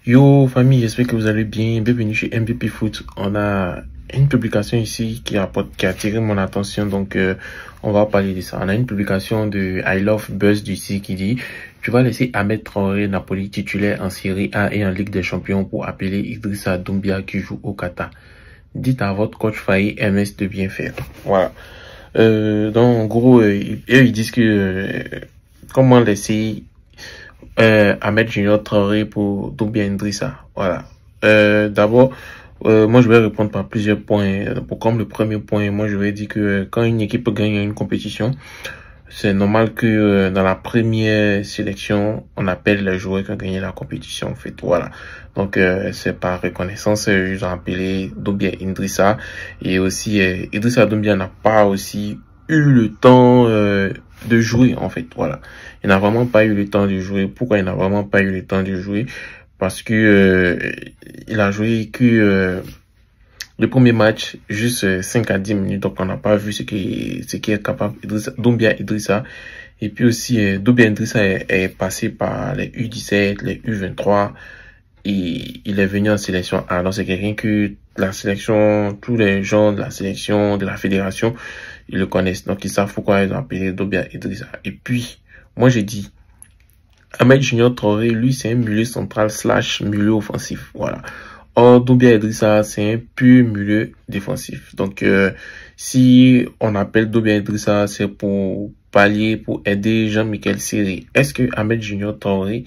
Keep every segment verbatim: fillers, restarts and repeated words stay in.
Yo famille, j'espère que vous allez bien. Bienvenue chez M V P Foot. On a une publication ici qui a, qui a attiré mon attention, donc euh, on va parler de ça. On a une publication de I Love Buzz du C qui dit: tu vas laisser Ahmed Traoré Napoli titulaire en Série A et en Ligue des Champions pour appeler Idrissa Doumbia qui joue au Qatar. Dites à votre coach Faye M S de bien faire. Voilà. Euh, donc en gros, euh, eux ils disent que euh, comment laisser euh, Ahmed Junior Traoré pour Doumbia Idrissa. Voilà. Euh, d'abord, euh, moi je vais répondre par plusieurs points. Pour comme le premier point, moi je vais dire que euh, quand une équipe gagne une compétition, c'est normal que euh, dans la première sélection, on appelle les joueurs qui ont gagné la compétition, en fait. Voilà. Donc euh, c'est par reconnaissance, euh, ils ont appelé Doumbia Idrissa. Et aussi, euh, Idrissa Doumbia n'a pas aussi eu le temps euh, de jouer, en fait. Voilà. Il n'a vraiment pas eu le temps de jouer. Pourquoi il n'a vraiment pas eu le temps de jouer? Parce que euh, il a joué que euh, le premier match, juste cinq à dix minutes, donc on n'a pas vu ce qui ce qui est capable Idrissa, Doumbia Idrissa. Et puis aussi, euh, Doumbia Idrissa est, est passé par les U dix-sept, les U vingt-trois, et il est venu en sélection A. Donc c'est quelqu'un que la sélection, tous les gens de la sélection, de la fédération, ils le connaissent. Donc ils savent pourquoi ils ont appelé Doumbia Idrissa. Et puis, moi j'ai dit, Ahmed Junior Traoré, lui c'est un milieu central slash milieu offensif. Voilà. Or, Doumbia Idrissa, c'est un pur milieu défensif. Donc, euh, si on appelle Doumbia Idrissa, c'est pour pallier, pour aider Jean-Michel Seri. Est-ce que Ahmed Junior Traoré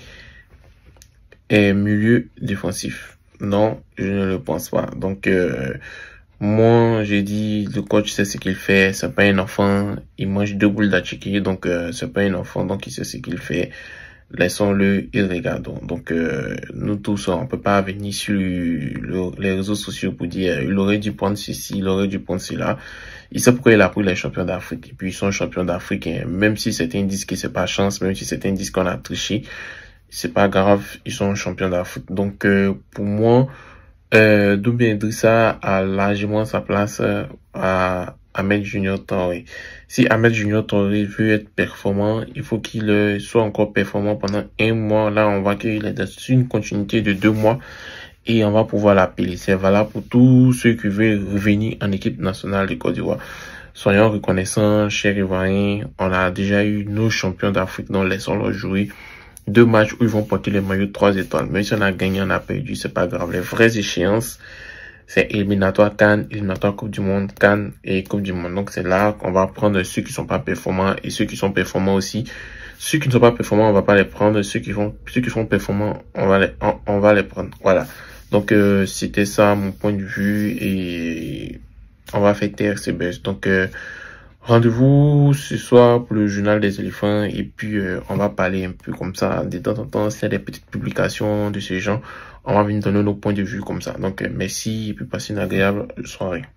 est milieu défensif? Non, je ne le pense pas. Donc, euh, moi, j'ai dit, le coach sait ce qu'il fait. C'est pas un enfant. Il mange deux boules d'achiki. Donc, euh, c'est pas un enfant. Donc, il sait ce qu'il fait. Laissons-le et regardons. Donc, euh, nous tous, on peut pas venir sur le, les réseaux sociaux pour dire il aurait dû prendre ceci, il aurait dû prendre cela. Il sait pourquoi il a pris les champions d'Afrique. Et puis, ils sont champions d'Afrique. Même si c'est un disque qui c'est pas chance, même si c'est un disque qu'on a triché, c'est pas grave, ils sont champions d'Afrique. Donc, euh, pour moi, euh, Doumbia Idrissa a largement sa place euh, à Ahmed Junior Traoré. Si Ahmed Junior Traoré veut être performant, il faut qu'il euh, soit encore performant pendant un mois. Là, on voit qu'il est dans une continuité de deux mois et on va pouvoir l'appeler. C'est valable pour tous ceux qui veulent revenir en équipe nationale de Côte d'Ivoire. Soyons reconnaissants, chers Ivoiriens. On a déjà eu nos champions d'Afrique, donc laissons-leur jouer. Deux matchs où ils vont porter les maillots de trois étoiles. Même si on a gagné, on a perdu, c'est pas grave. Les vraies échéances, c'est éliminatoire CAN, éliminatoire Coupe du Monde, CAN et Coupe du Monde. Donc c'est là qu'on va prendre ceux qui sont pas performants et ceux qui sont performants aussi. Ceux qui ne sont pas performants, on va pas les prendre. Ceux qui font, ceux qui sont performants, on va les, on, on va les prendre. Voilà. Donc euh, c'était ça mon point de vue et on va faire taire ces buzz. Donc euh, rendez-vous ce soir pour le journal des éléphants et puis euh, on va parler un peu comme ça de temps en temps. S'il y a des petites publications de ces gens, on va venir donner nos points de vue comme ça. Donc euh, merci et puis passez une agréable soirée.